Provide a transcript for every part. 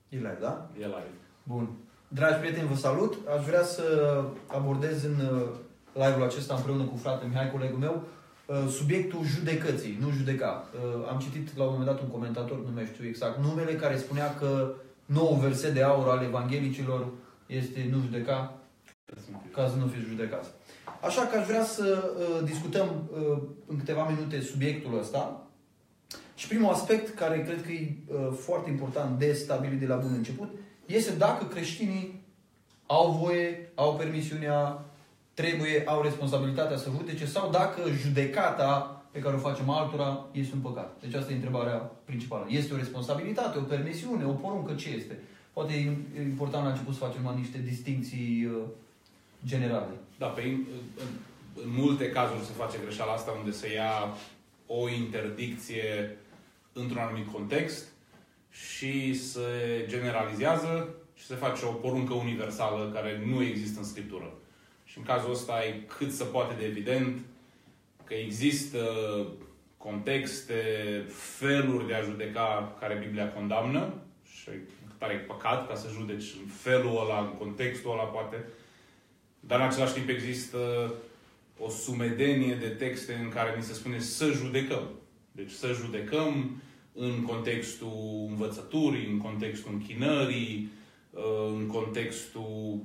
E live, da? E live. Bun. Dragi prieteni, vă salut. Aș vrea să abordez în live-ul acesta împreună cu fratele Mihai, colegul meu, subiectul judecății, nu judeca. Am citit la un moment dat un comentator, nu mai știu exact numele, care spunea că nou verset de aur al evanghelicilor este nu judeca, ca să nu fiți judecați. Așa că aș vrea să discutăm în câteva minute subiectul ăsta. Și primul aspect, care cred că e foarte important de stabilit de la bun început, este dacă creștinii au voie, au permisiunea, au responsabilitatea să judece, sau dacă judecata pe care o facem altora este un păcat. Deci asta e întrebarea principală. Este o responsabilitate, o permisiune, o poruncă, ce este? Poate e important la început să facem numai niște distincții generale. Da, în multe cazuri se face greșeala asta unde se ia o interdicție într-un anumit context și se generalizează și se face o poruncă universală care nu există în Scriptură. Și în cazul ăsta e cât se poate de evident că există contexte, feluri de a judeca care Biblia condamnă și tare e păcat ca să judeci în felul ăla, în contextul ăla poate, dar în același timp există o sumedenie de texte în care ni se spune să judecăm. Deci să judecăm în contextul învățăturii, în contextul închinării, în contextul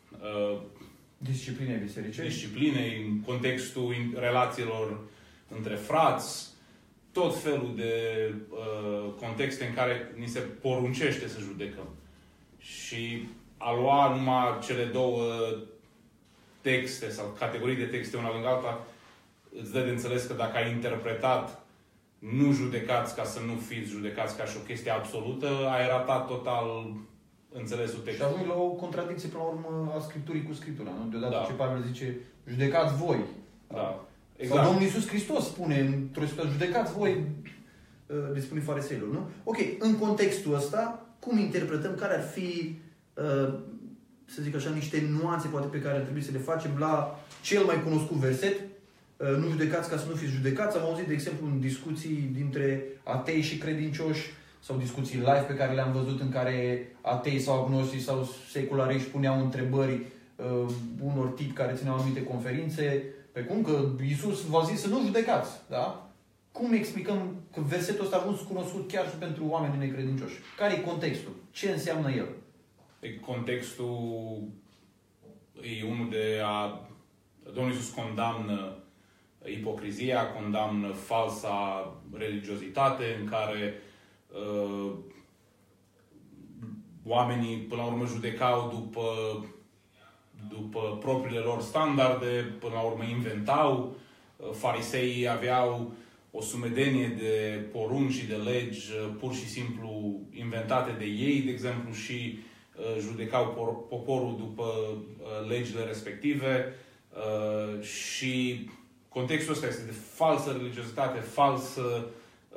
disciplinei bisericești, în contextul relațiilor între frați, tot felul de contexte în care ni se poruncește să judecăm. Și a lua numai cele două texte sau categorii de texte una lângă alta, îți dă de înțeles că dacă ai interpretat nu judecați ca să nu fiți judecați ca și o chestie absolută, ai ratat total înțelesul textului. Și ajungi la o contradicție, până la urmă, a Scripturii cu Scriptura. Nu? Deodată Da. ce Pavel zice, judecați voi. Da. Exact. Sau Domnul Iisus Hristos spune, într-o situație, judecați voi, le spune fariseilor, nu? Ok, în contextul ăsta, cum interpretăm, care ar fi, să zic așa, niște nuanțe poate pe care ar trebui să le facem la cel mai cunoscut verset, nu judecați ca să nu fiți judecați. Am auzit, de exemplu, în discuții dintre atei și credincioși, sau discuții live pe care le-am văzut în care atei sau agnostici sau seculariști puneau întrebări unor tipi care țineau anumite conferințe, pe cum că Iisus v-a zis să nu judecați, da? Cum explicăm că versetul ăsta a fost cunoscut chiar și pentru oamenii necredincioși? Care e contextul? Ce înseamnă el? Contextul e unul de a... Domnul Iisus condamnă ipocrizia, condamnă falsa religiozitate în care oamenii, până la urmă, judecau după propriile lor standarde, până la urmă inventau. Fariseii aveau o sumedenie de porunci și de legi pur și simplu inventate de ei, de exemplu, și judecau poporul după legile respective. Și contextul ăsta este de falsă religiozitate, falsă...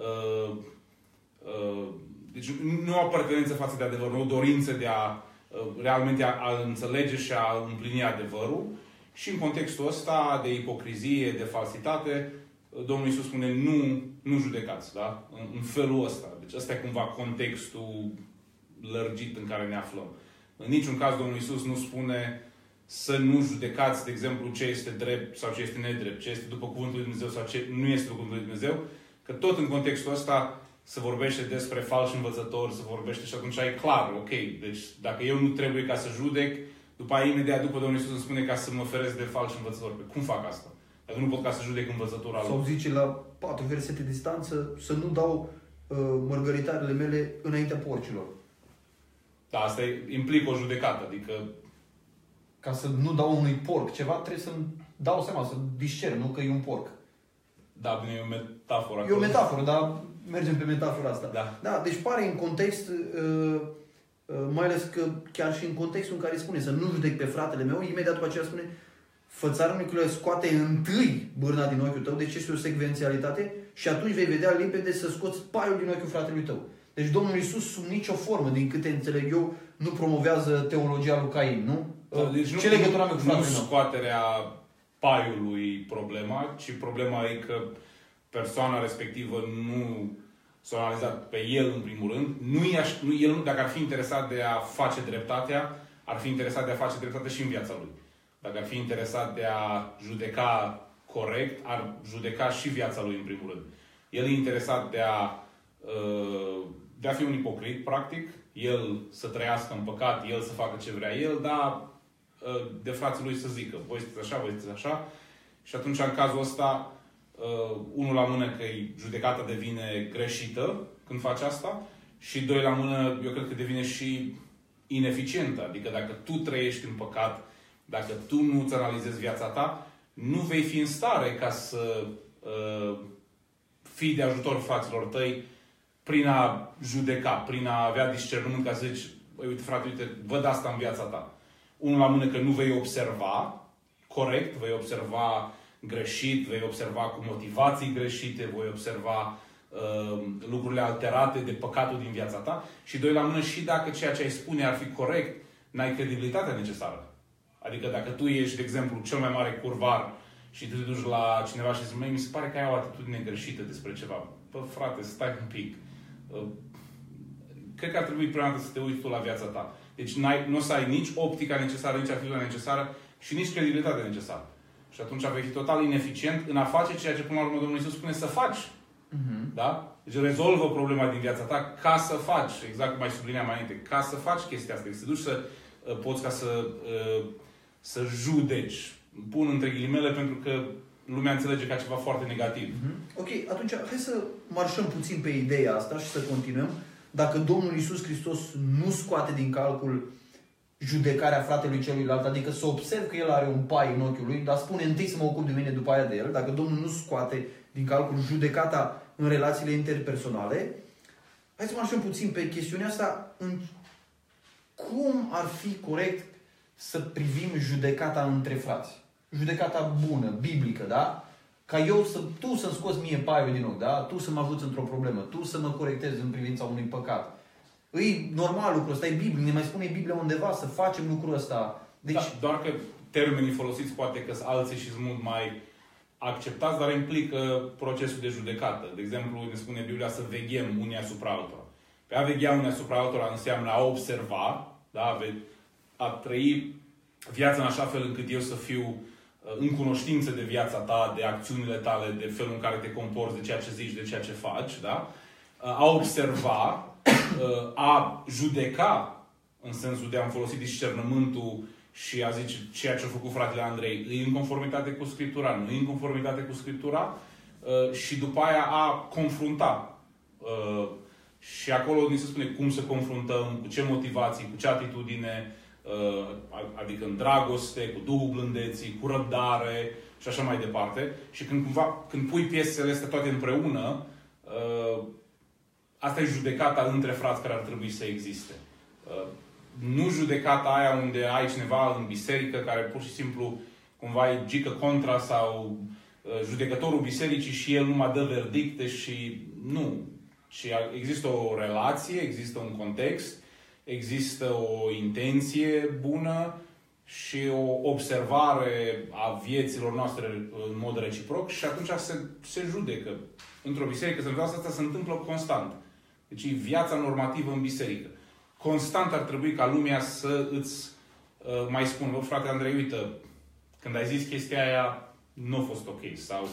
Deci nu o apartenență față de adevăr, nu o dorință de a realmente a înțelege și a împlini adevărul. Și în contextul ăsta de ipocrizie, de falsitate, Domnul Iisus spune nu judecați, da? În felul ăsta. Deci ăsta e cumva contextul lărgit în care ne aflăm. În niciun caz Domnul Iisus nu spune să nu judecați, de exemplu, ce este drept sau ce este nedrept, ce este după Cuvântul lui Dumnezeu sau ce nu este după Cuvântul lui Dumnezeu, că tot în contextul ăsta se vorbește despre falși învățători, se vorbește și atunci e clar, ok, deci dacă eu nu trebuie ca să judec, după aia imediat după Domnul Iisus îmi spune ca să mă feresc de falși învățători. Cum fac asta? Dacă nu pot ca să judec învățătura lui. Sau zice la 4 versete distanță să nu dau mărgăritarele mele înaintea porcilor. Da, asta implică o judecată, adică... Ca să nu dau unui porc ceva, trebuie să-mi dau seama, să discern, nu că e un porc. Da, bine, e o metaforă. E o metaforă, dar mergem pe metafora asta. Da. Da, deci pare în context, mai ales că chiar și în contextul în care spune să nu judec pe fratele meu, imediat după aceea spune fățarnicule, scoate întâi bârna din ochiul tău, deci este o secvențialitate și atunci vei vedea limpede să scoți paiul din ochiul fratelui tău. Deci Domnul Iisus, sub nicio formă, din câte înțeleg eu, nu promovează teologia lui Cain, nu? Deci ce legătură am cu fratele meu? Nu scoaterea paiului problema, ci problema e că persoana respectivă nu s-a analizat pe el în primul rând. El, dacă ar fi interesat de a face dreptatea, ar fi interesat de a face dreptate și în viața lui. Dacă ar fi interesat de a judeca corect, ar judeca și viața lui în primul rând. El e interesat de a fi un ipocrit, practic, el să trăiască în păcat, el să facă ce vrea el, dar de frații lui să zică, voi sunteți așa, voi sunteți așa. Și atunci, în cazul ăsta, unul la mână că judecata devine greșită când face asta și doi la mână, eu cred că devine și ineficientă. Adică dacă tu trăiești în păcat, dacă tu nu îți analizezi viața ta, nu vei fi în stare ca să fii de ajutor fraților tăi prin a judeca, prin a avea discernământ ca să zici, uite frate, uite, văd asta în viața ta. Unul la mână că nu vei observa corect, vei observa greșit, vei observa cu motivații greșite, vei observa lucrurile alterate de păcatul din viața ta și doi la mână și dacă ceea ce ai spune ar fi corect, n-ai credibilitatea necesară. Adică dacă tu ești, de exemplu, cel mai mare curvar și tu te duci la cineva și zici, mi se pare că ai o atitudine greșită despre ceva. Bă, frate, stai un pic. Cred că ar trebui prima dată să te uiți tu la viața ta. Deci nu o să ai nici optica necesară, nici atitudinea necesară și nici credibilitatea necesară. Și atunci vei fi total ineficient în a face ceea ce până la urmă Domnul Iisus spune să faci. Da? Deci rezolvă problema din viața ta ca să faci, exact cum ai subliniat mai înainte, ca să faci chestia asta. Să duci să poți ca să judeci. Pun între ghilimele pentru că lumea înțelege ca ceva foarte negativ. Ok, atunci hai să marșăm puțin pe ideea asta și să continuăm. Dacă Domnul Iisus Hristos nu scoate din calcul judecarea fratelui celuilalt, adică să observ că el are un pai în ochiul lui, dar spune întâi să mă ocup de mine, după aia de el, dacă Domnul nu scoate din calcul judecata în relațiile interpersonale, hai să marșăm puțin pe chestiunea asta. Cum ar fi corect să privim judecata între frați? Judecata bună, biblică, da? Ca tu să-mi scoți mie paiul din ochi, da? Tu să mă ajuți într-o problemă, tu să mă corectezi în privința unui păcat. E normal lucrul ăsta, e biblic, ne mai spune Biblia undeva să facem lucrul ăsta. Deci... Da, doar că termenii folosiți poate că sunt alții și sunt mult mai acceptați, dar implică procesul de judecată. De exemplu, ne spune Biblia să veghem unii asupra altora. Pe a veghea unii asupra altora înseamnă a observa, da? A trăi viața în așa fel încât eu să fiu în cunoștință de viața ta, de acțiunile tale, de felul în care te comporți, de ceea ce zici, de ceea ce faci, da? A observa, a judeca, în sensul de a-mi folosi discernământul și a zice ceea ce a făcut fratele Andrei, e în conformitate cu Scriptura, nu e în conformitate cu Scriptura, și după aia a confrunta. Și acolo ni se spune cum să confruntăm, cu ce motivații, cu ce atitudine, adică în dragoste, cu Duhul blândeții, cu răbdare și așa mai departe. Și când pui piesele astea toate împreună, asta e judecata între frați care ar trebui să existe. Nu judecata aia unde ai cineva în biserică care pur și simplu cumva e gică contra sau judecătorul bisericii și el numai dă verdicte și nu. Și există o relație, există un context, există o intenție bună și o observare a vieților noastre în mod reciproc și atunci se judecă. Într-o biserică, asta se întâmplă constant. Deci e viața normativă în biserică. Constant ar trebui ca lumea să îți mai spună, bă, frate Andrei, uite, când ai zis chestia aia, nu a fost ok. Sau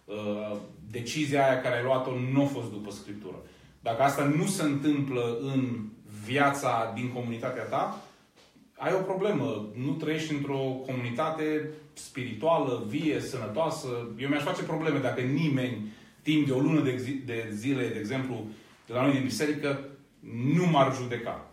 decizia aia care ai luat-o nu a fost după Scriptură. Dacă asta nu se întâmplă în viața din comunitatea ta, ai o problemă. Nu trăiești într-o comunitate spirituală, vie, sănătoasă. Eu mi-aș face probleme dacă nimeni, timp de o lună de zile, de exemplu, de la noi din biserică, nu m-ar judeca.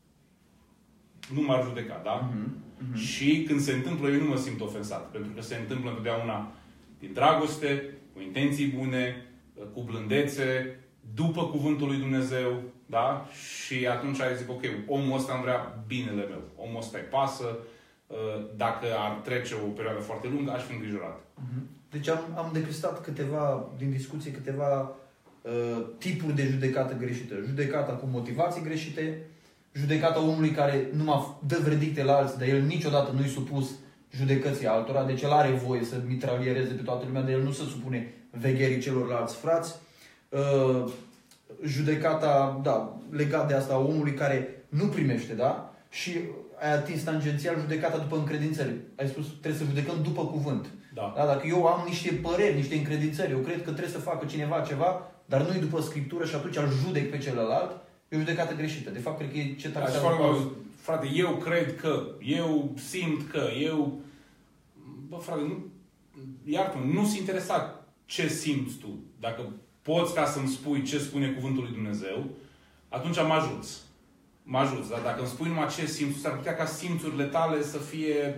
Nu m-ar judeca, da? Și când se întâmplă, eu nu mă simt ofensat. Pentru că se întâmplă întotdeauna din dragoste, cu intenții bune, cu blândețe, după cuvântul lui Dumnezeu, da? Și atunci ai zic, ok, omul ăsta îmi vrea binele meu. Omul ăsta îi pasă. Dacă ar trece o perioadă foarte lungă, aș fi îngrijorat. Deci am depistat din discuție câteva tipuri de judecată greșită. Judecata cu motivații greșite, judecata omului care numai dă verdicte la alții, dar el niciodată nu-i supus judecății altora, deci el are voie să mitraliereze pe toată lumea, dar el nu se supune vegherii celorlalți frați. judecata, da, legat de asta, a omului care nu primește, da? Și ai atins tangențial judecata după încredințări. Ai spus, trebuie să judecăm după cuvânt. Da. Da, dacă eu am niște păreri, niște încredințări, eu cred că trebuie să facă cineva ceva, dar nu-i după Scriptură și atunci îl judec pe celălalt, e o judecată greșită. De fapt, cred că e ce taxează. Frate, eu cred că, eu simt că, eu... Bă, frate, nu... Iartă-mă, nu sunt interesat ce simți tu. Dacă poți ca să-mi spui ce spune Cuvântul lui Dumnezeu, atunci mă ajuți. Mă ajuți, dar dacă îmi spui numai ce simți, s-ar putea ca simțurile tale să fie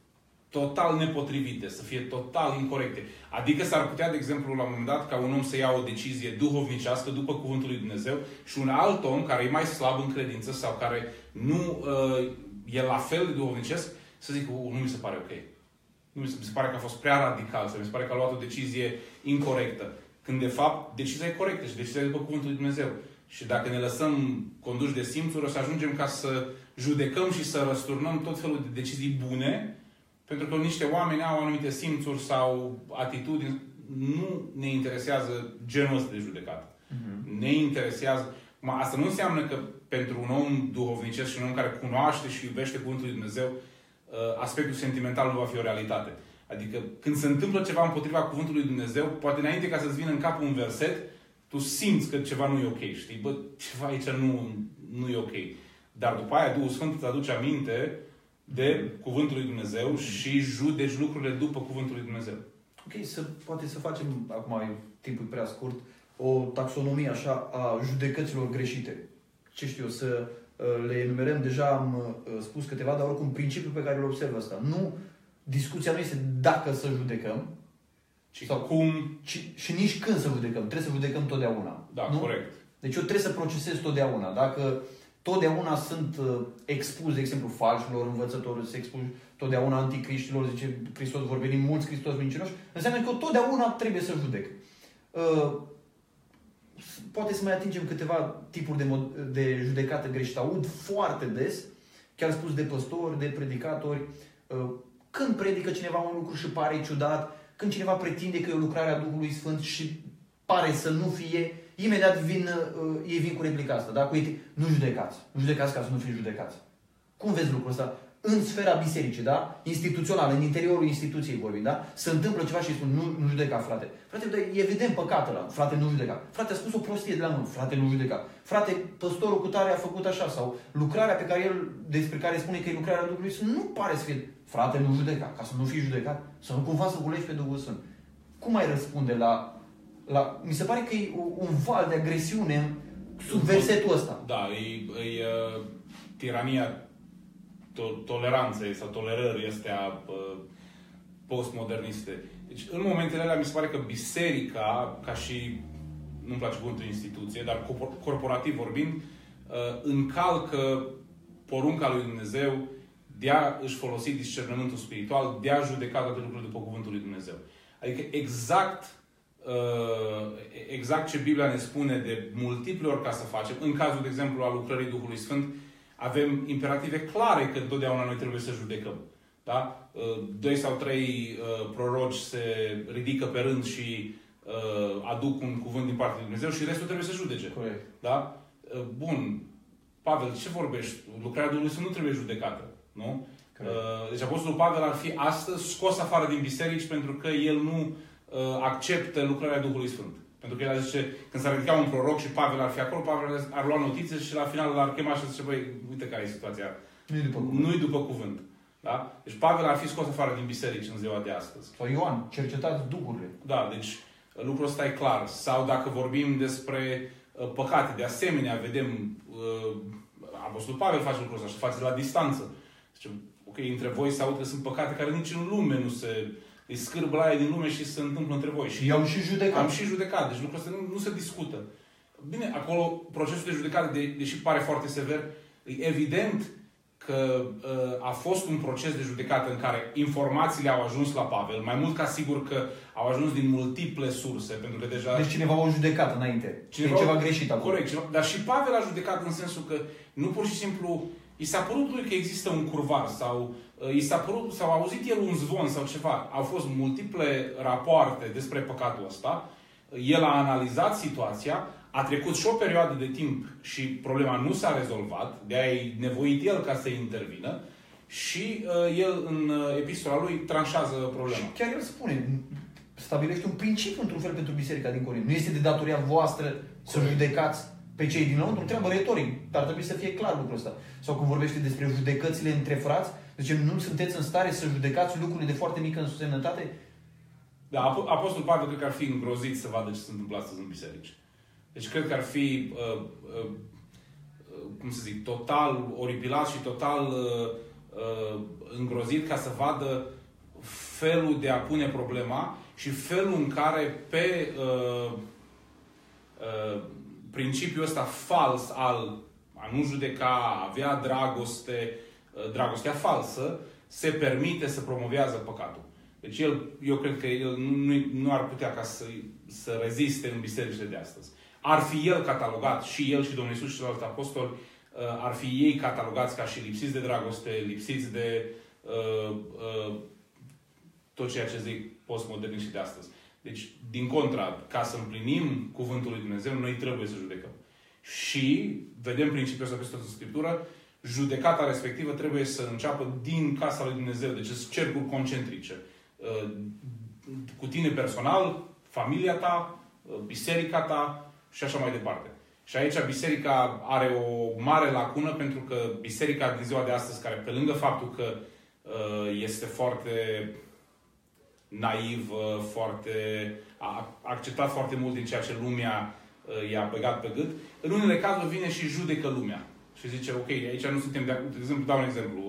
total nepotrivite, să fie total incorrecte. Adică s-ar putea, de exemplu, la un moment dat, ca un om să ia o decizie duhovnicească după Cuvântul lui Dumnezeu și un alt om care e mai slab în credință sau care nu e la fel de duhovnicesc, să zic, nu mi se pare ok. Nu mi se pare că a fost prea radical, sau mi se pare că a luat o decizie incorrectă. Când, de fapt, decizia e corectă și decizia e după Cuvântul lui Dumnezeu. Și dacă ne lăsăm conduși de simțuri, o să ajungem ca să judecăm și să răsturnăm tot felul de decizii bune, pentru că niște oameni au anumite simțuri sau atitudini. Nu ne interesează genul ăsta de judecată. Ne interesează... Asta nu înseamnă că pentru un om duhovnicesc și un om care cunoaște și iubește Cuvântul lui Dumnezeu, aspectul sentimental nu va fi o realitate. Adică când se întâmplă ceva împotriva Cuvântului lui Dumnezeu, poate înainte ca să-ți vină în cap un verset, tu simți că ceva nu e ok. Știi? Bă, ceva aici nu e ok. Dar după aia Duhul Sfânt îți aduce aminte de Cuvântul lui Dumnezeu și judeci lucrurile după Cuvântul lui Dumnezeu. Ok, poate să facem, acum timpul prea scurt, o taxonomie așa a judecăților greșite. Ce știu eu, să le enumerăm, deja am spus câteva, dar oricum principiul pe care îl observ ăsta. Nu, discuția nu este dacă să judecăm, sau cum... și nici când să judecăm. Trebuie să judecăm totdeauna. Da, nu? corect. Deci eu trebuie să procesez totdeauna. Dacă totdeauna sunt expus, de exemplu, falșilor învățători, sunt expus totdeauna anticriștilor, zice Hristos, vor veni mulți Hristos mincinoși, înseamnă că eu totdeauna trebuie să judec. Poate să mai atingem câteva tipuri de judecată greșită. Aud foarte des, chiar spus de păstori, de predicatori, când predică cineva un lucru și pare ciudat, când cineva pretinde că e o lucrare a Duhului Sfânt și pare să nu fie, imediat ei vin cu replica asta. Da? Nu judecați. Nu judecați ca să nu fiți judecați. Cum vezi lucrul ăsta? În sfera bisericii, da? Instituțională, în interiorul instituției vorbim, da? Se întâmplă ceva și spun, nu judeca, frate. Frate, e evident păcatul ăla. Frate, nu judeca. Frate, a spus o prostie de la mână. Frate, nu judeca. Frate, păstorul cu tare a făcut așa. Sau lucrarea pe care despre care spune că e lucrarea Duhului Sfânt, nu pare să fie. Frate, nu judeca. Ca să nu fii judecat. Să nu cumva să culegi pe Duhul Sfânt. Cum ai răspunde la... Mi se pare că e un val de agresiune sub versetul ăsta. Da, e tirania toleranței sau tolerării astea postmoderniste. Deci, în momentele alea, mi se pare că biserica, ca și, nu-mi place cuvântul instituție, dar corporativ vorbind, încalcă porunca lui Dumnezeu de a își folosi discernământul spiritual, de a judeca toate lucrurile după cuvântul lui Dumnezeu. Adică exact ce Biblia ne spune de multiple ori ca să facem, în cazul, de exemplu, al lucrării Duhului Sfânt, avem imperative clare că întotdeauna noi trebuie să judecăm. Da? 2 sau 3 proroci se ridică pe rând și aduc un cuvânt din partea lui Dumnezeu și restul trebuie să judece. Corect. Da? Bun. Pavel, ce vorbești? Lucrarea Duhului Sfânt nu trebuie judecată. Nu? Deci Apostolul Pavel ar fi astăzi scos afară din biserici pentru că el nu acceptă lucrarea Duhului Sfânt. Pentru că el zice, când s-ar ridica un proroc și Pavel ar fi acolo, Pavel ar lua notițe și la final l-ar chema și zice, băi, uite care e situația. Nu-i după cuvânt. Da? Deci Pavel ar fi scos afară din biserici în ziua de astăzi. Sau Ioan, cercetați duhurile. Da, deci lucrul ăsta e clar. Sau dacă vorbim despre păcate, de asemenea, vedem Apostolul Pavel face lucrul ăsta și face la distanță. Zice, ok, între voi se aud că sunt păcate care nici în lume nu se... Îi scârbă la din lume și se întâmplă între voi. Și i-am și judecat. Am și judecat. Deci lucrul ăsta nu se discută. Bine, acolo procesul de judecată, deși pare foarte sever, e evident că a fost un proces de judecată în care informațiile au ajuns la Pavel, mai mult ca sigur că au ajuns din multiple surse, pentru că deja... Deci cineva a judecat înainte. Ceva greșit acolo. Corect. Dar și Pavel a judecat în sensul că nu pur și simplu i s-a părut lui că există un curvar sau i s-a părut, sau a auzit el un zvon sau ceva. Au fost multiple rapoarte despre păcatul ăsta. El a analizat situația, a trecut și o perioadă de timp și problema nu s-a rezolvat, de-aia e nevoit el ca să intervină și el în epistola lui tranșează problema. Și chiar el spune, stabilește un principiu într-un fel pentru biserica din Corint. Nu este de datoria voastră să judecați pe cei dinăuntru, întreabă retoric, dar trebuie să fie clar lucrul ăsta. Sau când vorbește despre judecățile între frați, zice, nu sunteți în stare să judecați lucrurile de foarte mică însemnătate? Da, Apostolul Pavel cred că ar fi îngrozit să vadă ce se întâmplă astăzi în biserici. Deci cred că ar fi, cum să zic, total oripilat și total îngrozit ca să vadă felul de a pune problema și felul în care pe principiul ăsta fals al a nu judeca, a avea dragoste, dragostea falsă, se permite să promovează păcatul. Deci eu cred că el nu ar putea ca să reziste în bisericile de astăzi. Ar fi el catalogat, și el și Domnul Iisus și ceilalți apostoli, ar fi ei catalogați ca și lipsiți de dragoste, lipsiți de tot ceea ce zic postmoderniștii de astăzi. Deci, din contra, ca să împlinim cuvântul lui Dumnezeu, noi trebuie să judecăm. Și, vedem principiul ăsta peste tot în Scriptură, judecata respectivă trebuie să înceapă din casa lui Dumnezeu. Deci sunt cercuri concentrice. Cu tine personal, familia ta, biserica ta și așa mai departe. Și aici biserica are o mare lacună pentru că biserica din ziua de astăzi, care pe lângă faptul că este foarte naivă, a acceptat foarte mult din ceea ce lumea i-a băgat pe gât, în unele cazuri vine și judecă lumea. Și zice, ok, aici nu suntem de acord. De exemplu, dau un exemplu.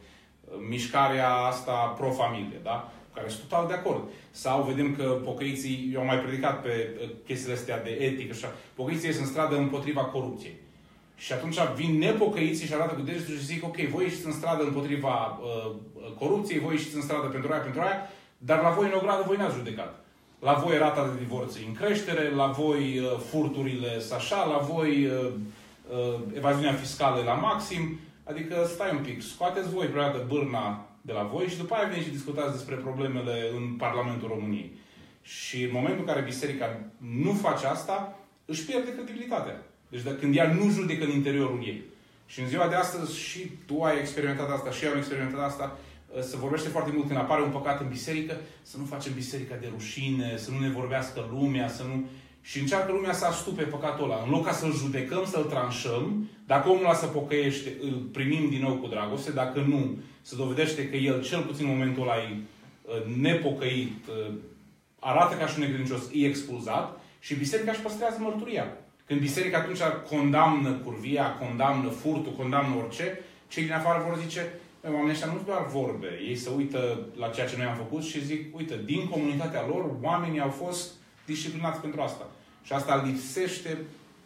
Mișcarea asta pro-familie, da? Care sunt total de acord. Sau vedem că pocăiții, eu am mai predicat pe chestiile astea de etică și așa, pocăiții ies în stradă împotriva corupției. Și atunci vin nepocăiții și arată cu degetul și zic, ok, voi ieșiți în stradă împotriva corupției, voi ieșiți în stradă pentru aia, dar la voi în ogradă voi n-ați judecat. La voi rata de divorț în creștere, la voi furturile sunt așa, la voi evaziunea fiscală e la maxim. Adică stai un pic, scoateți voi vreodată bârna de la voi și după aia veniți și discutați despre problemele în Parlamentul României. Și în momentul în care biserica nu face asta, își pierde credibilitatea. Deci când ea nu judecă în interiorul ei. Și în ziua de astăzi și tu ai experimentat asta și eu am experimentat asta, se vorbește foarte mult când apare un păcat în biserică, să nu facem biserica de rușine, să nu ne vorbească lumea, să nu... Și încearcă lumea să astupe păcatul ăla. În loc ca să-l judecăm, să-l tranșăm, dacă omul ăla se pocăiește, îl primim din nou cu dragoste, dacă nu, se dovedește că el, cel puțin în momentul ăla, e nepocăit, arată ca și un necredincios, e expulzat și biserica își păstrează mărturia. Când biserica atunci condamnă curvia, condamnă furtul, condamnă orice, cei din afară vor zice, oamenii ăștia nu sunt doar vorbe. Ei se uită la ceea ce noi am făcut și zic, uite, din comunitatea lor, oamenii au fost disciplinați pentru asta. Și asta lipsește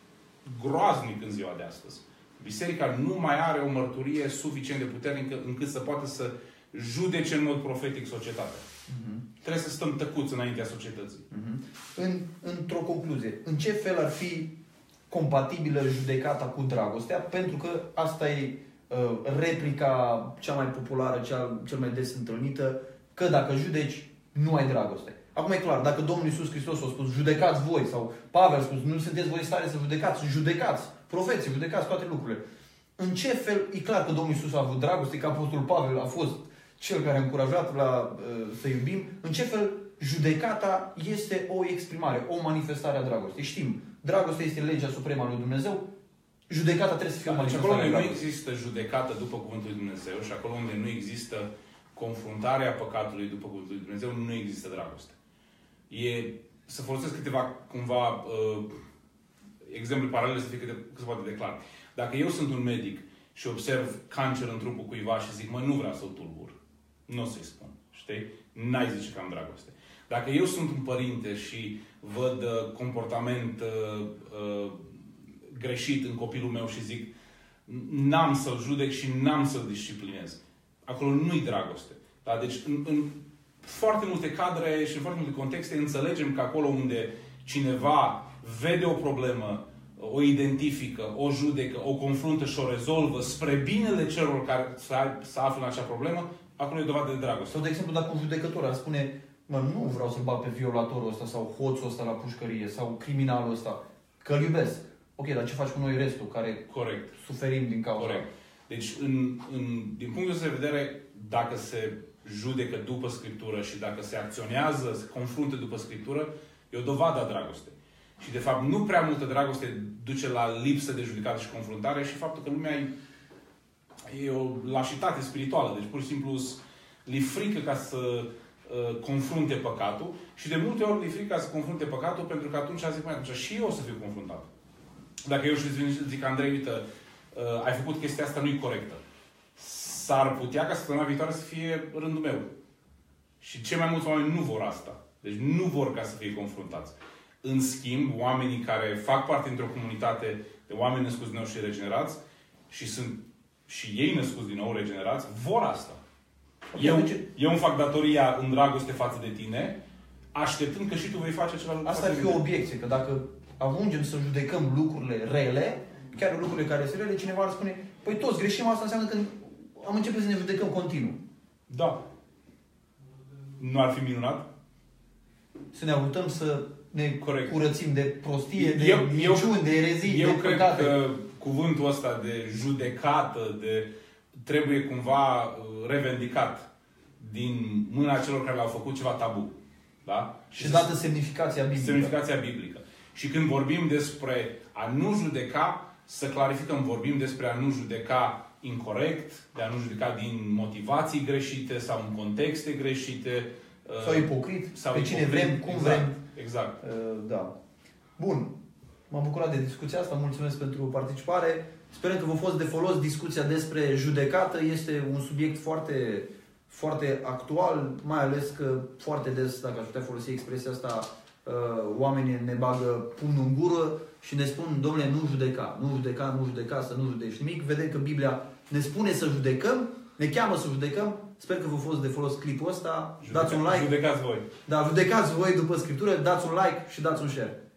groaznic în ziua de astăzi. Biserica nu mai are o mărturie suficient de puternică încât să poată să judece în mod profetic societatea. Trebuie să stăm tăcuți înaintea societății. Într-o concluzie, în ce fel ar fi compatibilă judecata cu dragostea? Pentru că asta e replica cea mai populară, cel mai des întâlnită, că dacă judeci, nu ai dragoste. Acum e clar, dacă Domnul Iisus Hristos a spus, judecați voi, sau Pavel a spus, nu sunteți voi stare să judecați, profeții, judecați toate lucrurile. În ce fel, e clar că Domnul Iisus a avut dragoste, că Apostolul Pavel a fost cel care a încurajat să iubim, în ce fel judecata este o exprimare, o manifestare a dragostei. Știm, dragostea este legea supremă a lui Dumnezeu, judecata trebuie să fie o manifestare a dragostei. Acolo unde nu există judecată după cuvântul lui Dumnezeu și acolo unde nu există confruntarea păcatului după cuvântul lui Dumnezeu, nu există dragoste. Să folosesc câteva, cumva, exemple paralele să fie cât se poate de clar. Dacă eu sunt un medic și observ cancer în trupul cuiva și zic, nu vreau să-l tulbur, nu o să-i spun, știi? N-ai zice că am dragoste. Dacă eu sunt un părinte și văd comportament greșit în copilul meu și zic, n-am să-l judec și n-am să-l disciplinez, acolo nu-i dragoste. Da? Deci, în foarte multe cadre și în foarte multe contexte înțelegem că acolo unde cineva vede o problemă, o identifică, o judecă, o confruntă și o rezolvă spre binele celor care se află în acea problemă, acolo e dovadă de dragoste. Sau, de exemplu, dacă un judecător ar spune, nu vreau să-l bag pe violatorul ăsta sau hoțul ăsta la pușcărie sau criminalul ăsta, Că îl iubesc. Ok, dar ce faci cu noi restul care Corect. suferim din cauza? Corect. Deci, din punctul de vedere, dacă se judecă după Scriptură și dacă se acționează, se confruntă după Scriptură, e o dovadă a dragostei. Și, de fapt, nu prea multă dragoste duce la lipsă de judecată și confruntare și faptul că lumea e o lașitate spirituală. Deci, pur și simplu, li frică ca să confrunte păcatul și de multe ori li frică ca să confrunte păcatul pentru că atunci zic, și eu o să fiu confruntat. Dacă eu zic, Andrei, uite, ai făcut chestia asta, nu-i corectă. S-ar putea ca săptămâna viitoare să fie rândul meu. Și cei mai mulți oameni nu vor asta. Deci nu vor ca să fie confruntați. În schimb, oamenii care fac parte dintr-o comunitate de oameni născuți din nou și regenerați și sunt și ei născuți din nou regenerați, vor asta. Eu îmi fac datoria în dragoste față de tine, așteptând că și tu vei face același lucru. Asta ar fi o obiecție, că dacă ajungem să judecăm lucrurile rele, chiar lucrurile care sunt rele, cineva ar spune, păi toți greșim, asta înseamnă că am început să ne judecăm continuu. Da. Nu ar fi minunat? Să ne ajutăm să ne curățim de prostie, de minciuni, de erezii, eu de păcate. cred că cuvântul ăsta de judecată, trebuie cumva revendicat din mâna celor care l-au făcut ceva tabu. Da? Și dată semnificația biblică. Semnificația biblică. Și când vorbim despre a nu judeca, să clarificăm, vorbim despre a nu judeca incorect, de a nu judeca din motivații greșite sau în contexte greșite. Sau ipocrit, sau pe cine vrem, cum vrem. Exact. Da. Bun. M-am bucurat de discuția asta, mulțumesc pentru participare. Sperăm că v-a fost de folos discuția despre judecată. Este un subiect foarte, foarte actual, mai ales că foarte des, dacă aș putea folosi expresia asta, oamenii ne bagă pumnul în gură și ne spun, domnule, nu judeca, nu judeca, nu judeca, să nu judeci nimic. Vedem că Biblia ne spune să judecăm, ne cheamă să judecăm. Sper că v-a fost de folos clipul ăsta. Dați un like. Judecați voi. Da, judecați voi după Scriptură, dați un like și dați un share.